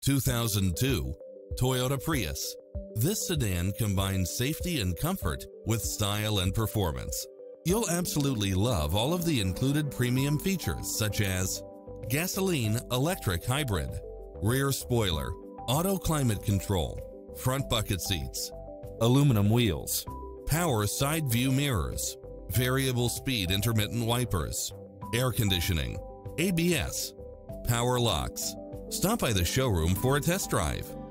2002 Toyota Prius. This sedan combines safety and comfort with style and performance. You'll absolutely love all of the included premium features such as gasoline electric hybrid, rear spoiler, auto climate control, front bucket seats, aluminum wheels, power side view mirrors, variable speed intermittent wipers, air conditioning, ABS, power locks. Stop by the showroom for a test drive.